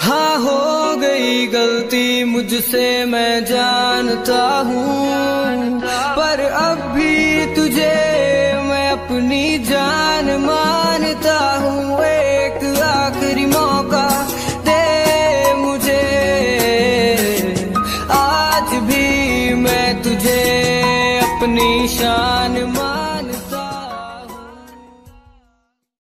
हाँ हो गई गलती मुझसे मैं जानता हूँ, पर अब भी तुझे मैं अपनी जान मानता हूँ। एक आखिरी मौका दे मुझे, आज भी मैं तुझे अपनी शान